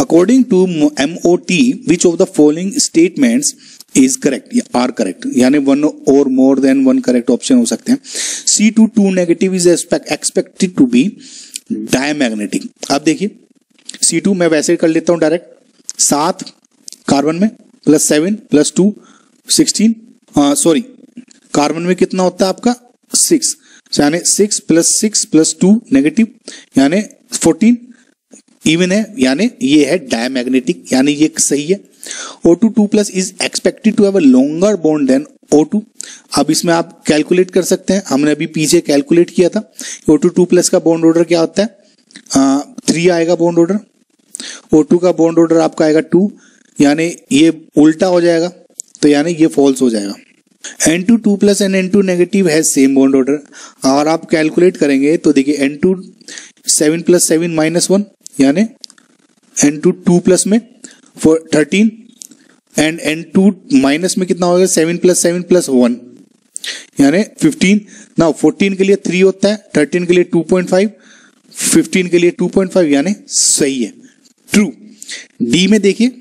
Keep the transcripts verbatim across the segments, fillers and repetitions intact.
According to MOT which of the following statements is correct या are correct, यानी one और more than one correct option हो सकते हैं। C two two negative is expected to be diamagnetic. अब देखिए सी to मैं वैसे कर लेता हूं डायरेक्ट, सात कार्बन में plus seven plus two sixteen, sorry carbon में कितना होता है आपका सिक्स, यानी six plus six plus two negative यानी फोर्टीन, इवन है यानी ये है डायमैग्नेटिक, यानी ये सही है। O two two plus is expected to have a longer bond than O two. अब इसमें आप कैलकुलेट कर सकते हैं, हमने अभी पीछे कैलकुलेट किया था। O टू टू प्लस का बॉन्ड ऑर्डर क्या होता है, थ्री आएगा बॉन्ड ऑर्डर। O टू का बॉन्ड ऑर्डर आपका आएगा टू, यानी ये उल्टा हो जाएगा, तो यानी ये फॉल्स हो जाएगा। N two two plus and N two negative है सेम बॉन्ड ऑर्डर। और आप कैलकुलेट करेंगे तो देखिए N two seven plus seven minus one, यानी एन टू टू प्लस में four thirteen and N two minus में कितना होगा seven plus seven plus one यानी फिफ्टीन। ना फोर्टीन के लिए थ्री होता है, थर्टीन के लिए टू पॉइंट फाइव, फिफ्टीन के लिए टू पॉइंट फाइव, यानी सही है, ट्रू। डी में देखिए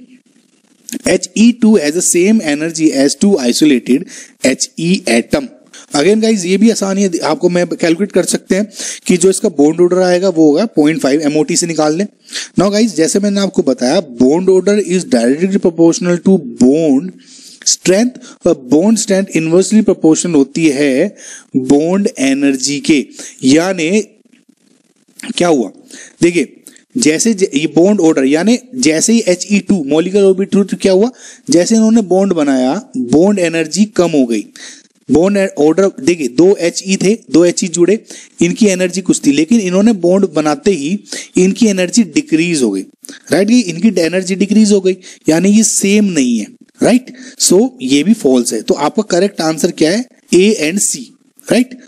H E two has the same energy as two isolated H E atom। Again guys ये भी आसानी है, आपको मैं कैलकुलेट कर सकते हैं कि जो इसका बॉन्ड ऑर्डर आएगा वो होगा पॉइंट फाइव, एमओटी से निकाल लें। नाउ गाइज जैसे मैंने आपको बताया bond order is directly proportional to bond strength, और बॉन्ड स्ट्रेंथ इनवर्सली प्रोपोर्शनल होती है बॉन्ड एनर्जी के। यानी क्या हुआ देखिए, जैसे ये बॉन्ड ऑर्डर यानी जैसे ही H E two molecular orbital क्या हुआ, जैसे इन्होंने बॉन्ड बनाया बॉन्ड एनर्जी कम हो गई। बॉन्ड ऑर्डर देखिए दो एच ई थे, दो एच ई जुड़े, इनकी एनर्जी कुछ थी, लेकिन इन्होंने बॉन्ड बनाते ही इनकी एनर्जी डिक्रीज हो गई, राइट। इनकी एनर्जी डिक्रीज हो गई यानी ये सेम नहीं है, राइट। सो ये भी फॉल्स है। तो आपका करेक्ट आंसर क्या है, ए एंड सी, राइट।